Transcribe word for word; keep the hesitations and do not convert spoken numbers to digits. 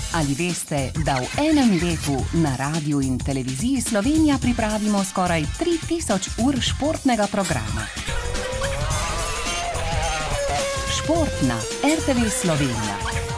Ali veste, da v enem letu na Radiu in Televiziji Slovenija pripravimo skoraj tri tisoč ur športnega programa? Šport na R T V Slovenija.